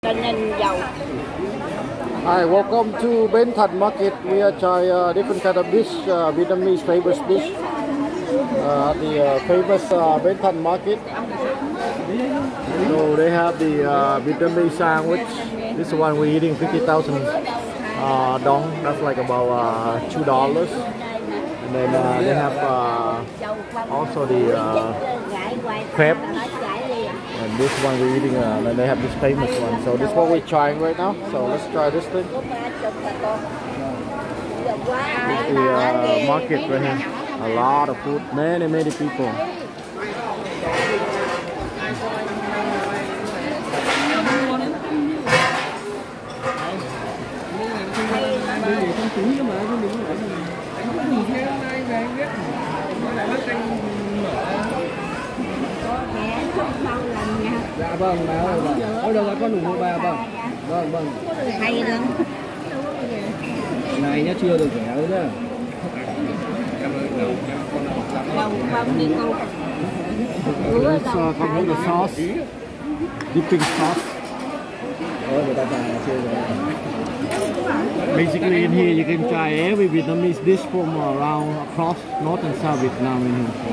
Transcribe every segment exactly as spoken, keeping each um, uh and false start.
cho nên giàu. Hi, welcome to Ben Thanh Market. We are trying uh, different kind of dish, uh, Vietnamese famous dish. Uh, the uh, famous uh, Ben Thanh Market. So they have the uh, Vietnamese sandwich. This is one we're eating fifty thousand uh, dong. That's like about uh, two dollars. And then uh, they have uh, also the uh, crepe. And this one we're eating, uh, and then they have this famous one. So this is what we're trying right now. So let's try this thing. This is the uh, market right here. A lot of food, many, many people. Dạ vâng, bà ơi, ôi đâu con ủng hộ bà vâng. Vâng vâng. Hay lắm. Này nhá, chưa được rẻ nữa nhá. Let's uh, come with the sauce, dipping sauce. Basically in here you can try every Vietnamese dish from around across North and South Vietnam in here.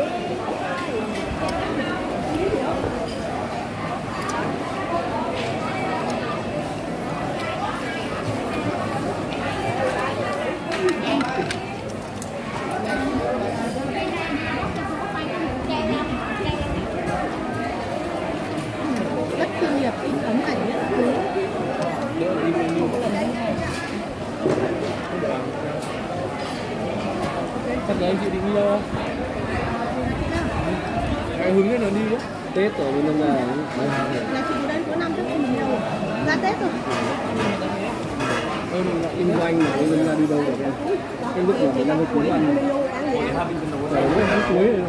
Thật là anh chị định đi đâu không? Hãy hứng cái nó đi đấy. Tết rồi mình là Là chị đến của năm trước mình đâu? Ra Tết rồi. Ơ mình lại kinh doanh mà mình ra đi đâu rồi em? Cái lúc mà mình đang cuối ăn. Ở cái tháng cuối này.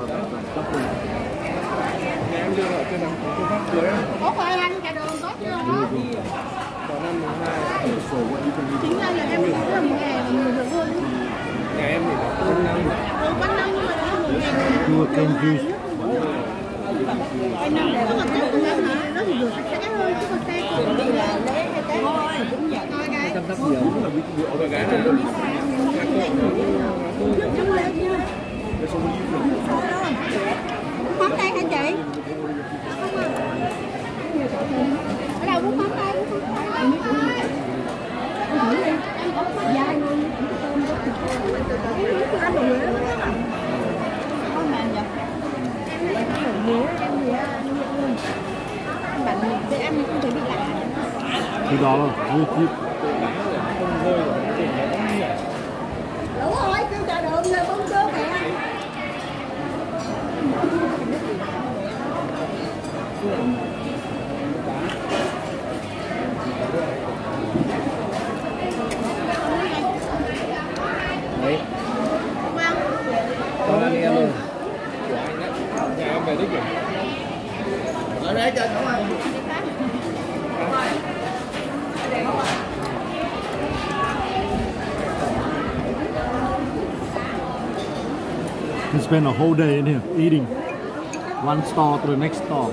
Nhà em đưa ở trên phương pháp cuối á. Tốt rồi anh, cả đường tốt chưa đó. Còn năm mùng hai. Chính ra là em cũng là một ngày mà mình được hơn. Nhà em thì quanh năm. Ừ, quanh năm nhưng mà nó một ngày. Chua canh juice. Quanh năm để có một Tết của em hả? Nó thì được sạch sẽ hơn chứ còn xe còn đi là lễ hay Tết. Thôi, cũng vậy thôi cái. Chăm sóc nhiều. Ở gái này. Chung lễ chưa? Mắm đây hả chị? Ở đâu muốn mắm đây? Dài luôn. Ăn đồ Huế lắm á. Không mà nhỉ? Em đồ Huế, em thì ăn bạn mình sẽ ăn không thấy bị lạ. Two dollars, really cheap. Đúng rồi, kêu trà đường là bông chốt kìa. Đấy. Con ăn đi em ơi. Nhà em về đích rồi. Ở đây trên không ăn. We spend a whole day in here eating one store to the next store.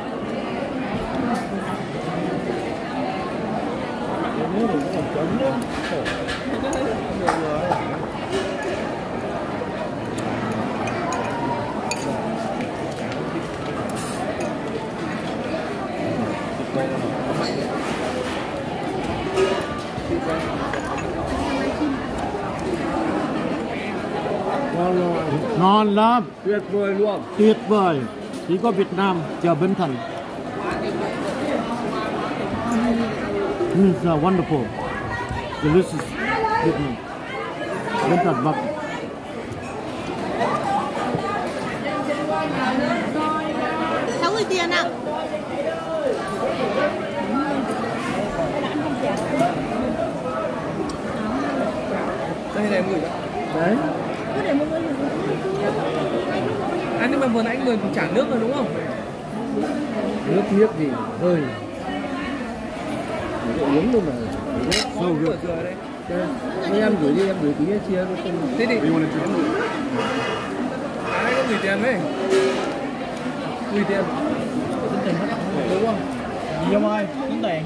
Ngon lắm, Tuyệt vời luôn. tuyệt vời. Chỉ có Việt Nam chờ Ben Thanh. It's uh, wonderful, delicious Vietnam. Ben Thanh Market. sáu mươi tiền ạ. Đây này em gửi. Đấy. Có để một người. À nhưng mà vừa nãy người trả nước rồi đúng không? Nước miếc gì hơi. Để uống luôn mà. Sâu rượu đây. Đây em gửi đi, em gửi tí chia với con. Thế thì em gửi. Ai có gửi tiền đấy? Gửi tiền. Đúng không? Nhung ơi, tính tiền.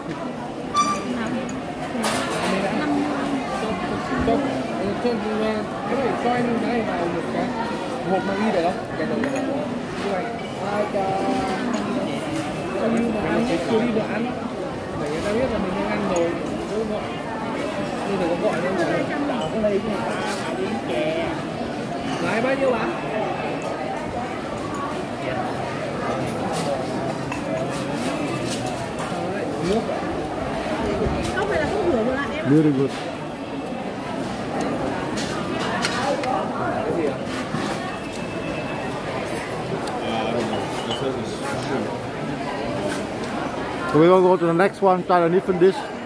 Cho, cho, cái này cho anh cái này vào một cái hộp mang đi được không? Cái đầu này. Như vậy. Ai cho cho như mà ăn chưa đi được ăn. Để người ta biết là mình đang ăn rồi. Đúng không? Như đừng có gọi đâu rồi. Đảo cái đây của người ta đi chè. Lái bao nhiêu bạn? Nước. Không phải là không rửa một lại em. Very good. So we're gonna go to the next one, try a different dish.